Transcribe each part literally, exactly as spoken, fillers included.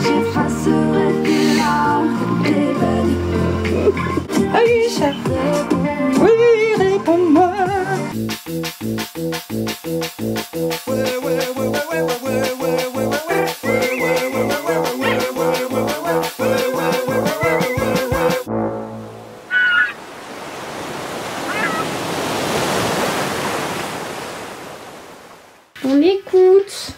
Aïcha, oui, réponds-moi. On écoute.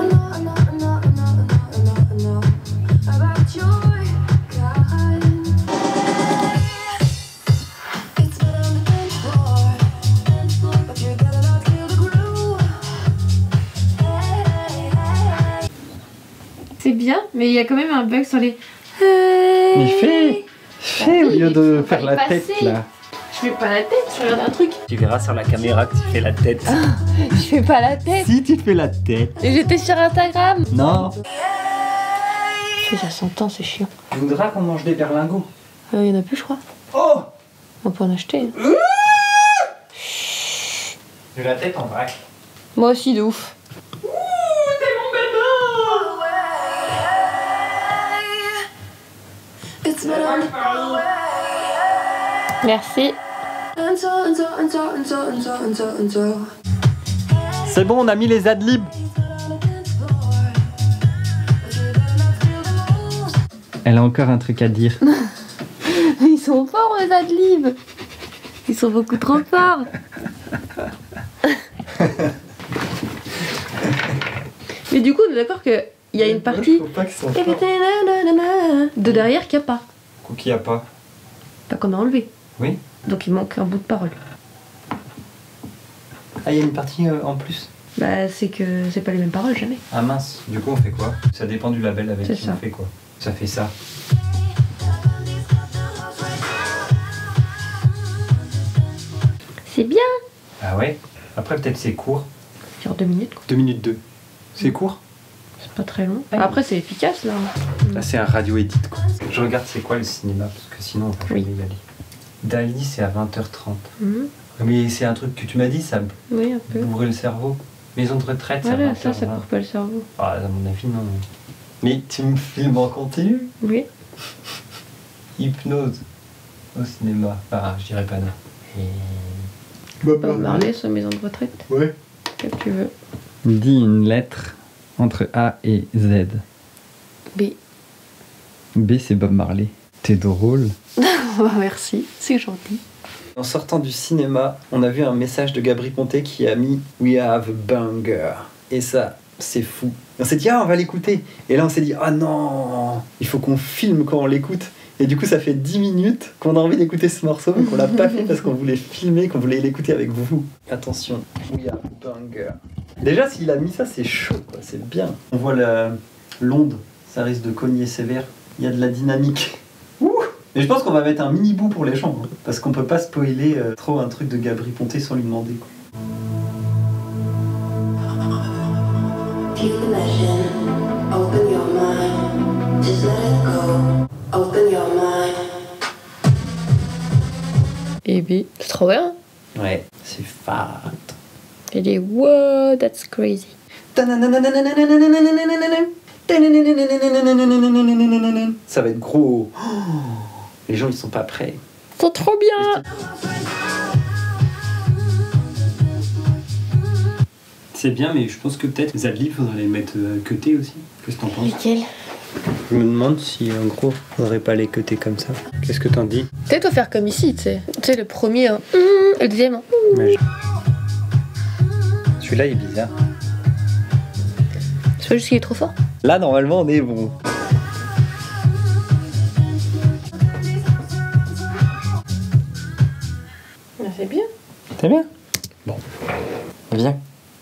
C'est bien, mais il y a quand même un bug sur les... Mais fais, fais au lieu de faire la passer. tête là. Je fais pas la tête, je regarde un truc. Tu verras sur la caméra que tu fais la tête. Je fais pas la tête. Si tu fais la tête. J'étais sur Instagram. Non. Ça s'entend, c'est chiant. Tu voudras qu'on mange des berlingots? Il euh, y en a plus, je crois. Oh! On peut en acheter. J'ai la tête en vrac. Moi aussi, de ouf. Ouh, t'es mon bébé! Merci. C'est bon, on a mis les adlibs. Elle a encore un truc à dire. Ils sont forts, les adlibs. Ils sont beaucoup trop forts. Mais du coup, on est d'accord qu'il y a une partie de derrière qu'il n'y a pas. Qu'il n'y a pas. Pas qu'on a enlevé. Oui. Donc il manque un bout de parole. Ah, il y a une partie euh, en plus. Bah, c'est que c'est pas les mêmes paroles, jamais. Ah mince, du coup on fait quoi? Ça dépend du label avec qui on fait quoi. Ça fait ça. C'est bien. Ah ouais. Après peut-être c'est court. Sur deux minutes, quoi. deux minutes deux. C'est court? C'est pas très long. Après, c'est efficace, là. Là c'est un radio edit quoi. Je regarde c'est quoi le cinéma, parce que sinon on va jamais y aller. Dali c'est à vingt heures trente. Mmh. Mais c'est un truc que tu m'as dit, ça oui, un peu. ouvrait le cerveau. Maison de retraite, voilà, ça ça, ça court pas le cerveau. Ah, à mon avis, non. Mais tu me filmes en continu? Oui. Hypnose au cinéma. Ah, je dirais pas non. Et... Bob Marley sur Maison de retraite. Ouais. Que tu veux. Dis une lettre entre A et Z. B. B, c'est Bob Marley. T'es drôle. Merci, c'est gentil. En sortant du cinéma, on a vu un message de Gabri Ponte qui a mis We have a banger. Et ça, c'est fou. Et on s'est dit, ah, on va l'écouter. Et là, on s'est dit, ah non, il faut qu'on filme quand on l'écoute. Et du coup, ça fait dix minutes qu'on a envie d'écouter ce morceau, mais qu'on l'a pas fait parce qu'on voulait filmer, qu'on voulait l'écouter avec vous. Attention, We have a banger. Déjà, s'il a mis ça, c'est chaud, quoi. C'est bien. On voit la... l'onde, ça risque de cogner sévère. Il y a de la dynamique. Ouh! Mais je pense qu'on va mettre un mini bout pour les chambres, hein, parce qu'on peut pas spoiler euh, trop un truc de Gabri Ponte sans lui demander, quoi. Et B, c'est trop bien. Ouais, c'est fat. Il dit wow, that's crazy. Ça va être gros. Oh, les gens ils sont pas prêts. C'est trop bien. C'est bien, mais je pense que peut-être les adlibs faudrait les mettre euh, cutés aussi. Qu'est-ce que t'en penses? Lesquels? Je me demande si en gros faudrait pas les cuter comme ça. Qu'est-ce que t'en dis? Peut-être faut faire comme ici, tu sais. Tu sais, le premier, hein, et le deuxième. Hein. Mais je... Celui-là il est bizarre. C'est pas juste qu'il est trop fort. Là normalement on est bon. C'est bien. C'est bien. Bon. Viens.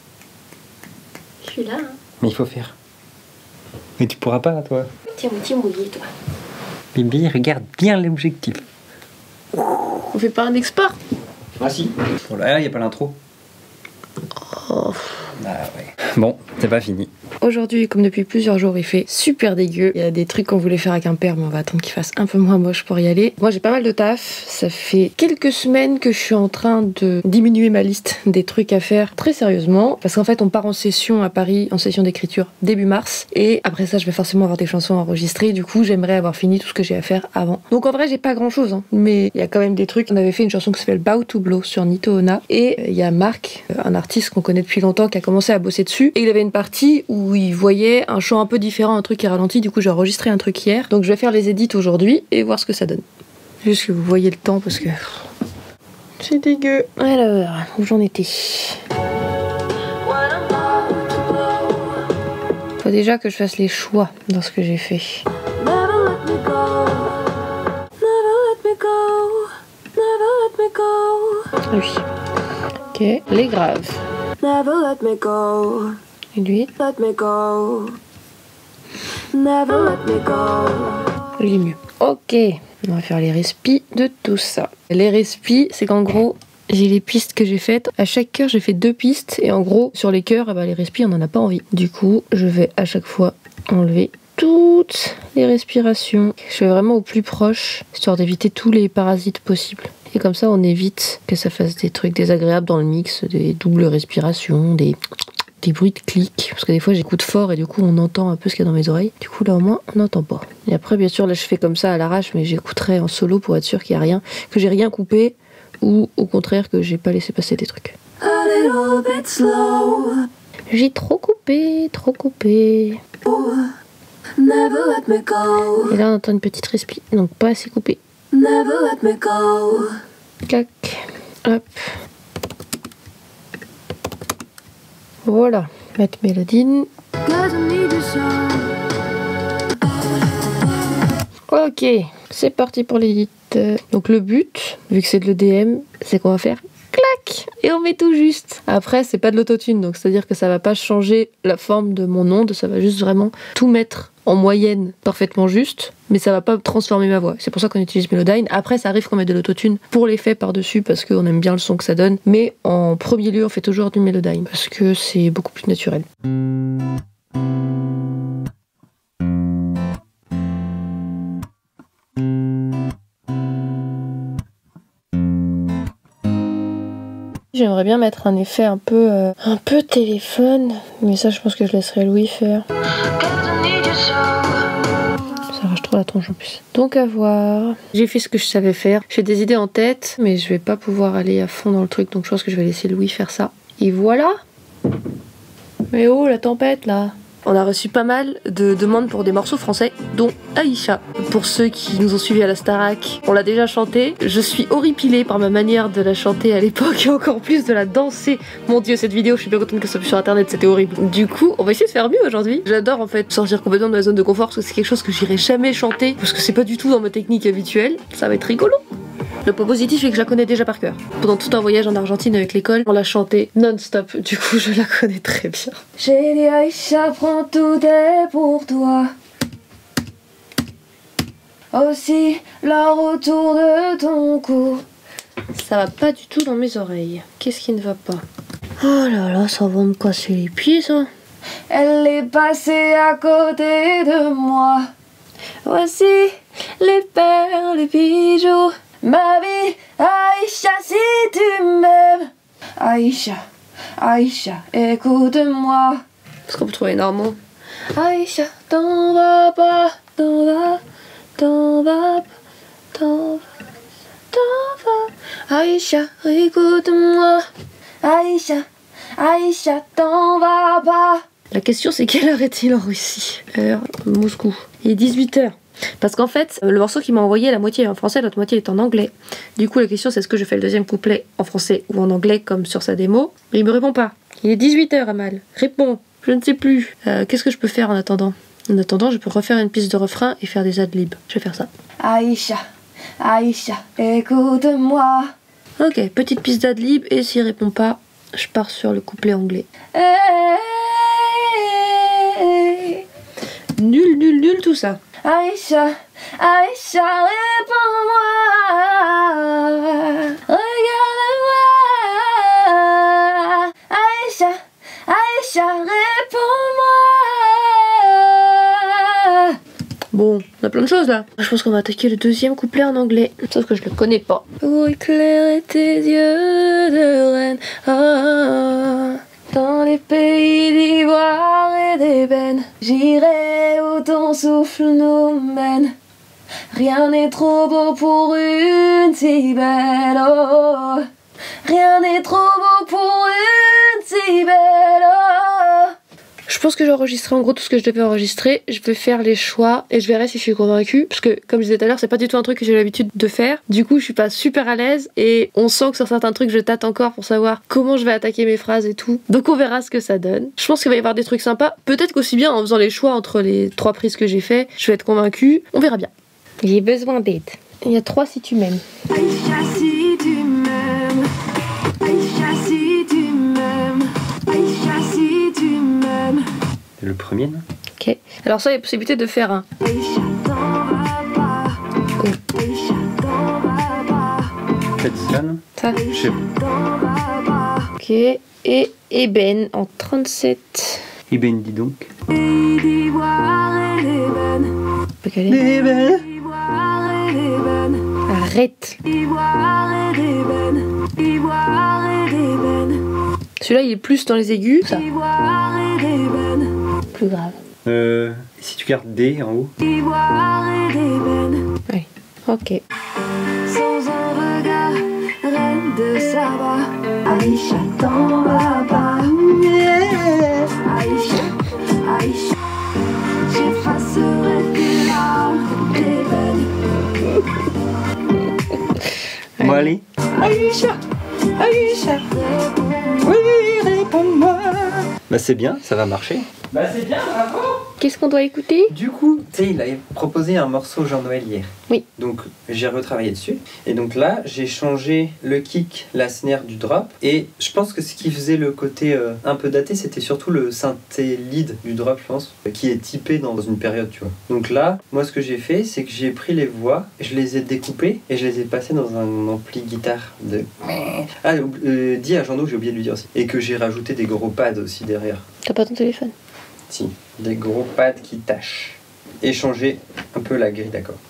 Je suis là. Hein. Mais il faut faire. Mais tu pourras pas, toi. Tiens, moitié mouillé, toi. Bibi, regarde bien l'objectif. On fait pas un export? Ah si. Bon là, il n'y a pas l'intro. Oh. Ah ouais. Bon, c'est pas fini. Aujourd'hui, comme depuis plusieurs jours, il fait super dégueu. Il y a des trucs qu'on voulait faire avec un père, mais on va attendre qu'il fasse un peu moins moche pour y aller. Moi, j'ai pas mal de taf. Ça fait quelques semaines que je suis en train de diminuer ma liste des trucs à faire très sérieusement. Parce qu'en fait, on part en session à Paris, en session d'écriture début mars. Et après ça, je vais forcément avoir des chansons enregistrées. Du coup, j'aimerais avoir fini tout ce que j'ai à faire avant. Donc en vrai, j'ai pas grand chose, hein. Mais il y a quand même des trucs. On avait fait une chanson qui s'appelle Bow to Blow sur Nito Onna. Et il y a Marc, un artiste qu'on connaît depuis longtemps, qui a commencé à bosser dessus. Et il avait une partie où il voyait un chant un peu différent, un truc qui ralentit. Du coup, j'ai enregistré un truc hier. Donc, je vais faire les edits aujourd'hui et voir ce que ça donne. Juste que vous voyez le temps parce que c'est dégueu. Alors, où j'en étais? Faut déjà que je fasse les choix dans ce que j'ai fait. Oui. Ok. Les graves. Never let me go. Et lui. Let me go. Never let me go. Il est mieux. Ok. On va faire les respis de tout ça. Les respis, c'est qu'en gros, j'ai les pistes que j'ai faites. À chaque cœur, j'ai fait deux pistes. Et en gros, sur les cœurs, eh ben, les respis, on n'en a pas envie. Du coup, je vais à chaque fois enlever toutes les respirations. Je fais vraiment au plus proche, histoire d'éviter tous les parasites possibles. Et comme ça, on évite que ça fasse des trucs désagréables dans le mix, des doubles respirations, des, des bruits de clics. Parce que des fois, j'écoute fort et du coup, on entend un peu ce qu'il y a dans mes oreilles. Du coup, là, au moins, on n'entend pas. Et après, bien sûr, là, je fais comme ça à l'arrache, mais j'écouterai en solo pour être sûr qu'il n'y a rien, que j'ai rien coupé ou au contraire que j'ai pas laissé passer des trucs. A little bit slow. J'ai trop coupé, trop coupé. Never let me go. Et là, on entend une petite respi, donc pas assez coupé. Never let me go. Clac, hop. Voilà, mettre Mélodine. Cause I need you so. Ok, c'est parti pour l'édit. Donc le but, vu que c'est de l'E D M, c'est qu'on va faire clac et on met tout juste. Après, c'est pas de l'autotune, donc c'est-à-dire que ça va pas changer la forme de mon onde, ça va juste vraiment tout mettre en moyenne parfaitement juste, mais ça va pas transformer ma voix. C'est pour ça qu'on utilise Melodyne. Après, ça arrive qu'on mette de l'autotune pour l'effet par-dessus parce qu'on aime bien le son que ça donne, mais en premier lieu, on fait toujours du Melodyne parce que c'est beaucoup plus naturel. J'aimerais bien mettre un effet un peu euh, un peu téléphone, mais ça je pense que je laisserai Louis faire. Ça arrache trop la tronche en plus. Donc à voir. J'ai fait ce que je savais faire. J'ai des idées en tête, mais je vais pas pouvoir aller à fond dans le truc, donc je pense que je vais laisser Louis faire ça. Et voilà. Mais oh la tempête là. On a reçu pas mal de demandes pour des morceaux français, dont Aïcha. Pour ceux qui nous ont suivis à la Starac, on l'a déjà chanté. Je suis horripilée par ma manière de la chanter à l'époque et encore plus de la danser. Mon dieu, cette vidéo, je suis bien contente que ça soit sur internet, c'était horrible. Du coup, on va essayer de faire mieux aujourd'hui. J'adore en fait sortir complètement de ma zone de confort parce que c'est quelque chose que j'irai jamais chanter parce que c'est pas du tout dans ma technique habituelle. Ça va être rigolo. Le point positif est que je la connais déjà par cœur. Pendant tout un voyage en Argentine avec l'école, on l'a chantée non-stop. Du coup, je la connais très bien. J'ai dit Aïcha, prends tout est pour toi. Aussi l'or autour de ton cou. Ça va pas du tout dans mes oreilles. Qu'est-ce qui ne va pas? Oh là là, ça va me casser les pieds, ça. Elle est passée à côté de moi. Voici les perles, les bijoux. Ma vie, Aïcha, si tu m'aimes. Aïcha, Aïcha, écoute-moi. Est-ce qu'on peut trouver énormément? Aïcha, t'en vas pas, t'en vas, t'en vas, t'en vas, t'en vas. Aïcha, écoute-moi. Aïcha, Aïcha, t'en vas pas. La question c'est quelle heure est-il en Russie? Heure Moscou. Il est dix-huit heures. Parce qu'en fait, le morceau qu'il m'a envoyé, la moitié est en français, l'autre moitié est en anglais. Du coup, la question c'est est-ce que je fais le deuxième couplet en français ou en anglais comme sur sa démo? Mais il me répond pas. Il est dix-huit heures, Amal. Réponds. Je ne sais plus. Euh, Qu'est-ce que je peux faire en attendant? En attendant, je peux refaire une piste de refrain et faire des adlibs. Je vais faire ça. Aïcha, Aïcha, écoute-moi. Ok, petite piste d'adlib et s'il répond pas, je pars sur le couplet anglais. Hey, hey, hey. Nul, nul, nul tout ça. Aïcha, Aïcha, réponds-moi. Regarde-moi. Aïcha, Aïcha, réponds-moi. Bon, on a plein de choses là. Je pense qu'on va attaquer le deuxième couplet en anglais. Sauf que je le connais pas. Pour éclairer tes yeux de reine, ah, dans les pays d'ivoire et d'ébène, j'irai où ton souffle nous mène. Rien n'est trop beau pour une si belle, oh. Rien n'est trop beau pour une si belle, oh. Je pense que j'ai enregistré en gros tout ce que je devais enregistrer. Je vais faire les choix et je verrai si je suis convaincue. Parce que, comme je disais tout à l'heure, c'est pas du tout un truc que j'ai l'habitude de faire. Du coup, je suis pas super à l'aise et on sent que sur certains trucs, je tâte encore pour savoir comment je vais attaquer mes phrases et tout. Donc, on verra ce que ça donne. Je pense qu'il va y avoir des trucs sympas. Peut-être qu'aussi bien en faisant les choix entre les trois prises que j'ai fait, je vais être convaincue. On verra bien. J'ai besoin d'aide. Il y a trois si tu m'aimes. Aïcha, si tu m'aimes. Aïcha, si tu m'aimes. Aïcha, si tu m'aimes. Le premier, non? Ok. Alors ça, il y a possibilité de faire un. Aïcha, t'en vas pas. Aïcha, t'en vas pas. Faites ça, non? Ça. Je sais pas. T'en vas pas. Ok. Et Eben en trente-sept. Eh ben, dis donc. Pays d'ivoire et d'ébène. Peut caler. Eh ben. Ivoire et d'ébène. Arrête. Ivoire et d'ébène. Ivoire et d'ébène. Celui-là, il est plus dans les aigus. Ça. Ivoire et d'ébène. Plus grave. Euh, si tu gardes D en haut. Ivoire et d'ébène. Oui. Ok. Sans un regard, reine de Saba. Aïcha, t'en vas pas. Aïcha, Aïcha, j'effacerai tes larmes d'ébène. Bon, allez. Aïcha, Aïcha, oui, réponds-moi. Bah, c'est bien, ça va marcher. Bah, c'est bien, bravo. Qu'est-ce qu'on doit écouter? Du coup, tu sais, il avait proposé un morceau Jean-Noël hier. Oui. Donc, j'ai retravaillé dessus. Et donc là, j'ai changé le kick, la snare du drop. Et je pense que ce qui faisait le côté euh, un peu daté, c'était surtout le synthé lead du drop, je pense, qui est typé dans une période, tu vois. Donc là, moi, ce que j'ai fait, c'est que j'ai pris les voix, je les ai découpées et je les ai passées dans un ampli guitare de... Ah, euh, dis à Jean-No, j'ai oublié de lui dire aussi. Et que j'ai rajouté des gros pads aussi derrière. T'as pas ton téléphone? Si, des gros pads qui tâchent. Et changer un peu la grille d'accord.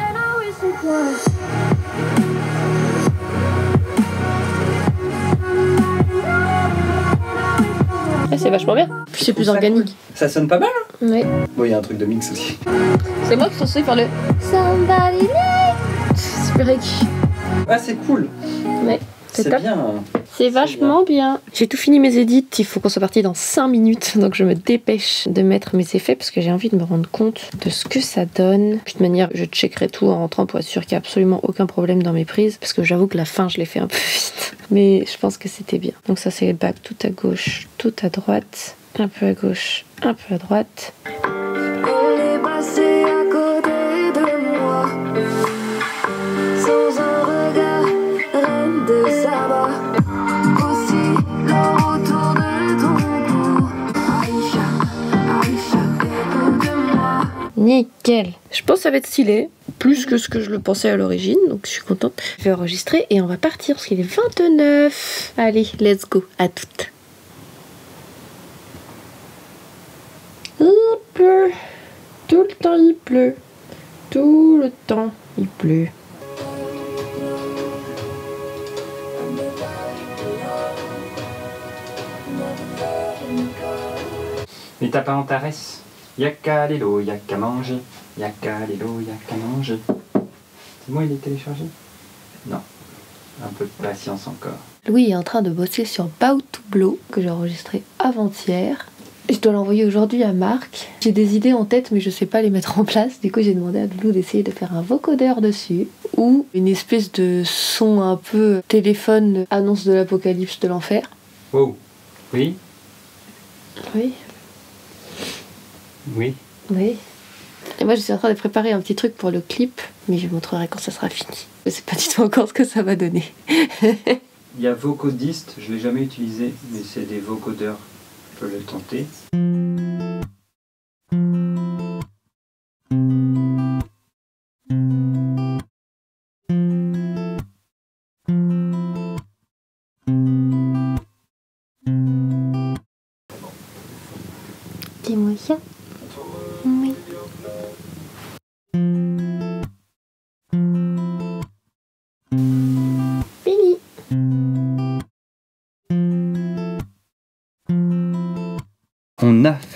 Ah, c'est vachement bien. Puis c'est plus organique. Ça sonne pas mal, hein? Ouais. Bon, il y a un truc de mix aussi. C'est moi qui suis censée faire le Somebody Like. Super aigu. Ah, c'est cool. Ouais. C'est top. bien. C'est vachement bien. J'ai tout fini mes édits, il faut qu'on soit parti dans cinq minutes, donc je me dépêche de mettre mes effets parce que j'ai envie de me rendre compte de ce que ça donne. De toute manière, je checkerai tout en rentrant pour être sûr qu'il n'y a absolument aucun problème dans mes prises, parce que j'avoue que la fin, je l'ai fait un peu vite. Mais je pense que c'était bien. Donc ça, c'est le bac tout à gauche, tout à droite, un peu à gauche, un peu à droite. Elle est passée à côté de moi, sans un regard, reine de Saba. Aussi l'or autour de ton cou. Aïcha, Aïcha, écoute-moi. Nickel. Je pense que ça va être stylé, plus que ce que je le pensais à l'origine, donc je suis contente. Je vais enregistrer et on va partir parce qu'il est vingt-neuf. Allez, let's go, à toutes. Il pleut, tout le temps il pleut, tout le temps il pleut. Mais t'as pas Antares? Y'a qu'à l'élo, y'a qu'à manger. Y'a qu'à l'élo, y'a qu'à manger. C'est moi, il est téléchargé? Non. Un peu de patience encore. Louis est en train de bosser sur Bow to Blow, que j'ai enregistré avant-hier. Je dois l'envoyer aujourd'hui à Marc. J'ai des idées en tête, mais je sais pas les mettre en place. Du coup, j'ai demandé à Loulou d'essayer de faire un vocodeur dessus, ou une espèce de son un peu téléphone annonce de l'apocalypse de l'enfer. Wow. Oui? Oui. Oui. Oui. Et moi, je suis en train de préparer un petit truc pour le clip, mais je vous montrerai quand ça sera fini. Je sais pas du tout encore ce que ça va donner. Il y a Vocodist, je l'ai jamais utilisé, mais c'est des vocodeurs. Je peux le tenter. Dis-moi ça. Oui.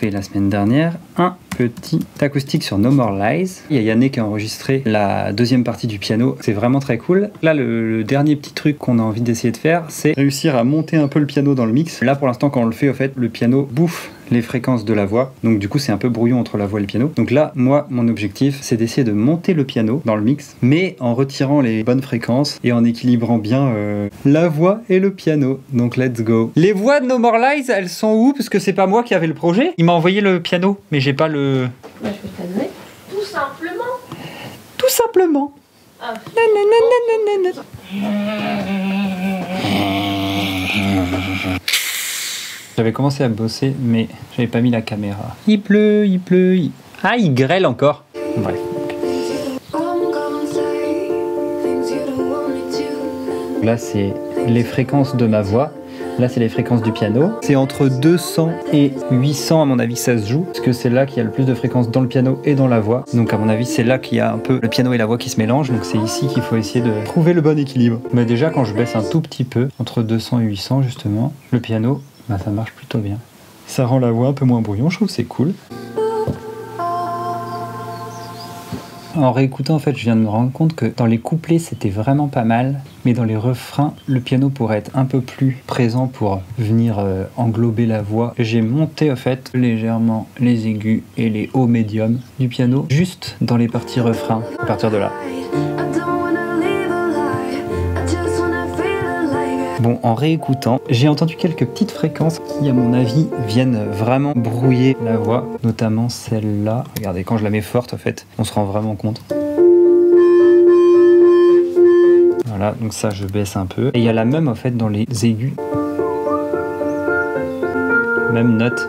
fait la semaine dernière un petit acoustique sur No More Lies. Il y a Yannick qui a enregistré la deuxième partie du piano. C'est vraiment très cool. Là, le, le dernier petit truc qu'on a envie d'essayer de faire, c'est réussir à monter un peu le piano dans le mix. Là, pour l'instant, quand on le fait, au fait, le piano bouffe les fréquences de la voix. Donc du coup, c'est un peu brouillon entre la voix et le piano. Donc là, moi, mon objectif, c'est d'essayer de monter le piano dans le mix, mais en retirant les bonnes fréquences et en équilibrant bien euh, la voix et le piano. Donc let's go. Les voix de No More Lies, elles sont où? Parce que c'est pas moi qui avais le projet. Il m'a envoyé le piano, mais j'ai pas le... Bah, je vais te la donner. Tout simplement. Tout simplement. Ah. J'avais commencé à bosser, mais j'avais pas mis la caméra. Il pleut, il pleut, il... Ah, il grêle encore. Bref. Là, c'est les fréquences de ma voix. Là, c'est les fréquences du piano. C'est entre deux cents et huit cents, à mon avis, ça se joue. Parce que c'est là qu'il y a le plus de fréquences dans le piano et dans la voix. Donc, à mon avis, c'est là qu'il y a un peu le piano et la voix qui se mélangent. Donc, c'est ici qu'il faut essayer de trouver le bon équilibre. Mais déjà, quand je baisse un tout petit peu, entre deux cents et huit cents, justement, le piano, bah, ça marche plutôt bien. Ça rend la voix un peu moins brouillon, je trouve que c'est cool. En réécoutant, en fait, je viens de me rendre compte que dans les couplets, c'était vraiment pas mal, mais dans les refrains, le piano pourrait être un peu plus présent pour venir euh, englober la voix. J'ai monté, en fait, légèrement les aigus et les hauts médiums du piano, juste dans les parties refrains, à partir de là. Bon, en réécoutant, j'ai entendu quelques petites fréquences qui, à mon avis, viennent vraiment brouiller la voix, notamment celle-là. Regardez, quand je la mets forte, en fait, on se rend vraiment compte. Voilà, donc ça, je baisse un peu. Et il y a la même, en fait, dans les aigus. Même note.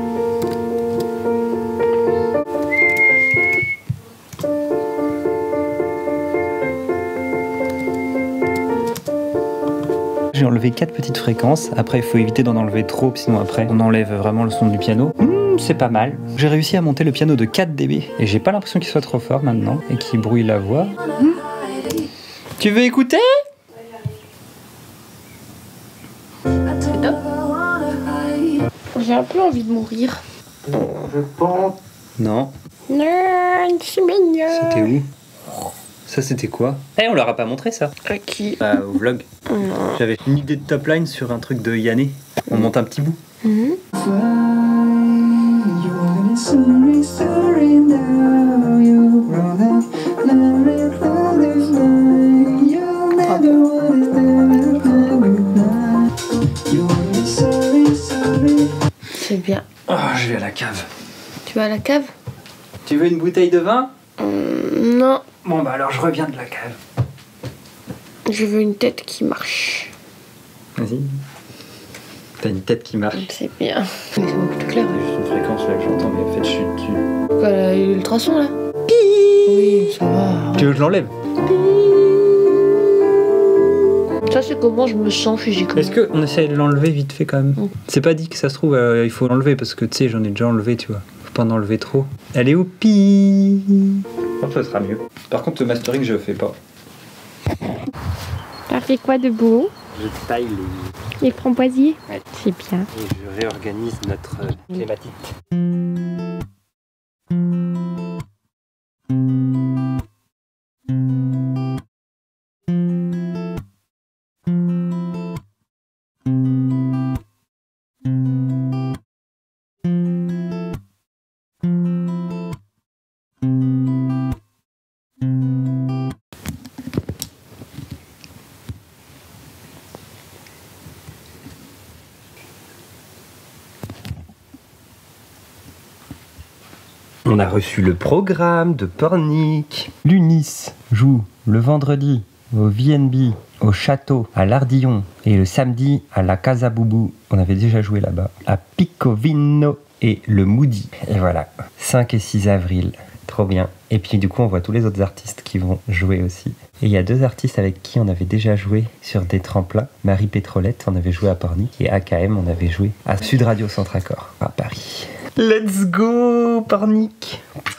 J'ai enlevé quatre petites fréquences. Après, il faut éviter d'en enlever trop, sinon après, on enlève vraiment le son du piano. Mmh, c'est pas mal. J'ai réussi à monter le piano de quatre décibels. Et j'ai pas l'impression qu'il soit trop fort maintenant et qu'il brouille la voix. Mmh. Tu veux écouter? J'ai un peu envie de mourir. Je pense. Non. Non, c'est mignon. C'était où? Ça, c'était quoi? Eh, on leur a pas montré ça. À qui? Bah, au vlog. Non. J'avais une idée de top line sur un truc de Yanné. On monte un petit bout. Mmh. C'est bien. Oh, je vais à la cave. Tu vas à la cave? Tu veux une bouteille de vin? Mmh, non. Bon, bah alors je reviens de la cave. Je veux une tête qui marche. Vas-y. T'as une tête qui marche. C'est bien. C'est beaucoup plus clair. Juste une fréquence là que j'entends, mais en fait je suis dessus. Quoi, là, l'ultrason là? Oui, ça va. Tu veux que je l'enlève? Ça, c'est comment je me sens physiquement. Est-ce qu'on essaye de l'enlever vite fait quand même? Mm. C'est pas dit que ça se trouve, euh, il faut l'enlever parce que tu sais, j'en ai déjà enlevé, tu vois. Faut pas en enlever trop. Elle est où? Pi. Je pense que ça sera mieux. Par contre, le mastering, je le fais pas. T'as fait quoi de beau? Je taille les. Les framboisiers? Ouais. C'est bien. Et je réorganise notre euh, thématique. On a reçu le programme de Pornic. L'Unis joue le vendredi au V N B, au Château, à l'Ardillon, et le samedi à la Casa Boubou. On avait déjà joué là-bas. À Picovino et le Moody. Et voilà, cinq et six avril. Trop bien. Et puis du coup, on voit tous les autres artistes qui vont jouer aussi. Et il y a deux artistes avec qui on avait déjà joué sur des tremplins. Marie Pétrolette, on avait joué à Pornic. Et A K M, on avait joué à Sud Radio Centre Accord, à Paris. Let's go, Pornic!